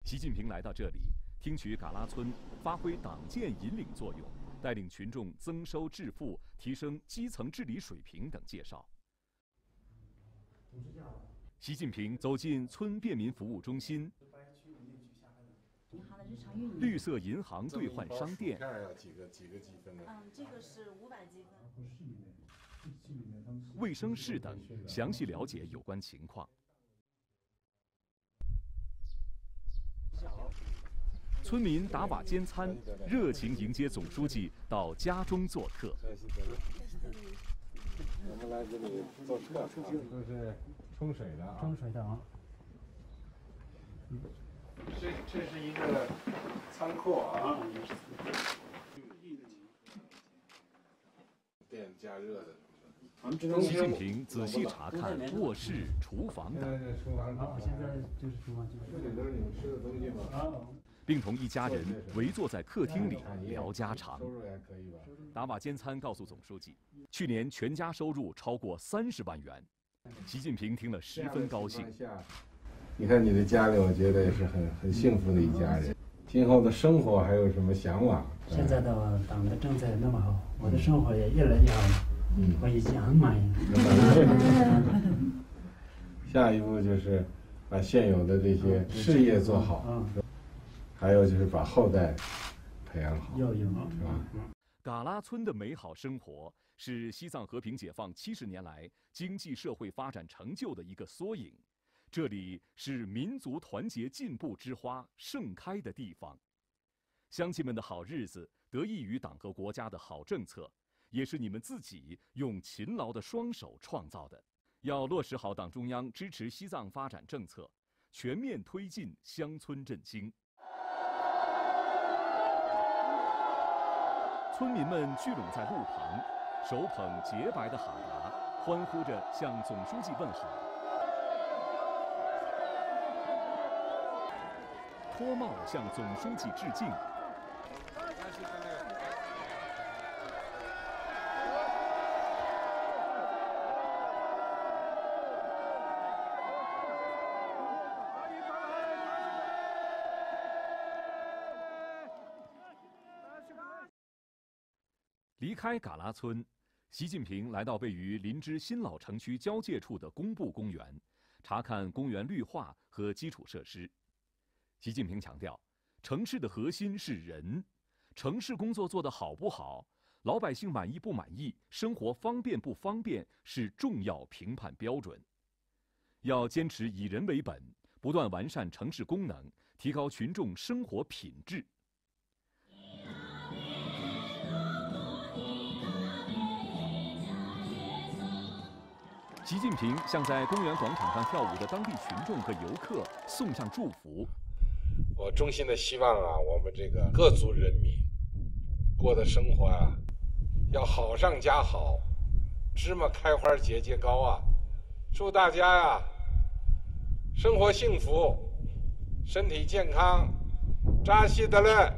习近平来到这里，听取嘎拉村发挥党建引领作用，带领群众增收致富、提升基层治理水平等介绍。习近平走进村便民服务中心、绿色银行兑换商店。 要几个积分呢？ 这个是500积分。 卫生室等，详细了解有关情况。村民打瓦煎餐，热情迎接总书记到家中做客。 我们来这里做客，都是冲水的啊。 冲水的啊。 这是一个仓库啊。电加热的。 习近平仔细查看卧室、厨房等。 厨房现在就是厨房， 这里都是你们吃的东西吗？ 并同一家人围坐在客厅里聊家常。 收入还可以吧？ 打瓦煎餐告诉总书记，去年全家收入超过30万元。习近平听了十分高兴。 你看你的家里，我觉得也是很幸福的一家人。今后的生活还有什么向往？ 现在的党的政策那么好，我的生活也越来越好了。我已经很满意了。 下一步就是把现有的这些事业做好，还有就是把后代培养好，是吧？ 嘎拉村的美好生活是西藏和平解放70年来经济社会发展成就的一个缩影。这里是民族团结进步之花盛开的地方。乡亲们的好日子得益于党和国家的好政策，也是你们自己用勤劳的双手创造的。要落实好党中央支持西藏发展政策，全面推进乡村振兴。村民们聚拢在路旁，手捧洁白的哈达，欢呼着向总书记问好。脱帽向总书记致敬。离开嘎拉村，习近平来到位于林芝新老城区交界处的工部公园，查看公园绿化和基础设施。习近平强调，城市的核心是人，城市工作做得好不好，老百姓满意不满意，生活方便不方便是重要评判标准。要坚持以人为本，不断完善城市功能，提高群众生活品质。习近平向在公园广场上跳舞的当地群众和游客送上祝福。 我衷心的希望啊，我们这个各族人民过的生活啊，要好上加好，芝麻开花节节高啊！祝大家呀，生活幸福，身体健康，扎西德勒。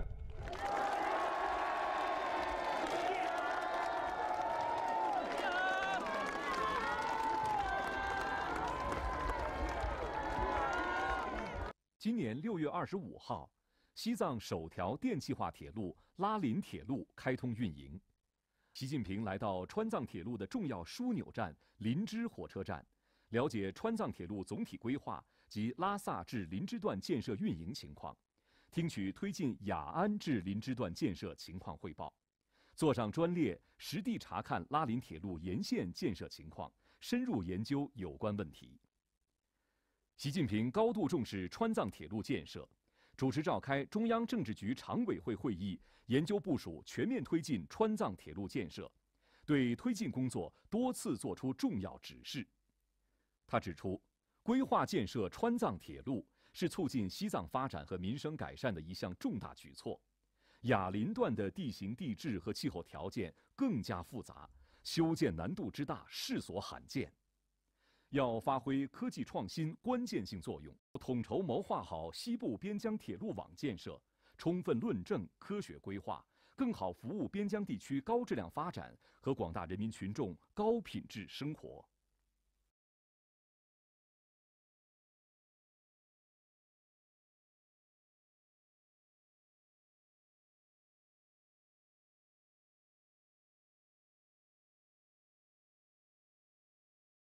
今年6月25号，西藏首条电气化铁路拉林铁路开通运营。习近平来到川藏铁路的重要枢纽站林芝火车站，了解川藏铁路总体规划及拉萨至林芝段建设运营情况，听取推进雅安至林芝段建设情况汇报，坐上专列实地查看拉林铁路沿线建设情况，深入研究有关问题。习近平高度重视川藏铁路建设，主持召开中央政治局常委会会议，研究部署全面推进川藏铁路建设，对推进工作多次作出重要指示。他指出，规划建设川藏铁路是促进西藏发展和民生改善的一项重大举措。雅林段的地形地质和气候条件更加复杂，修建难度之大世所罕见。要发挥科技创新关键性作用，统筹谋划好西部边疆铁路网建设，充分论证、科学规划，更好服务边疆地区高质量发展和广大人民群众高品质生活。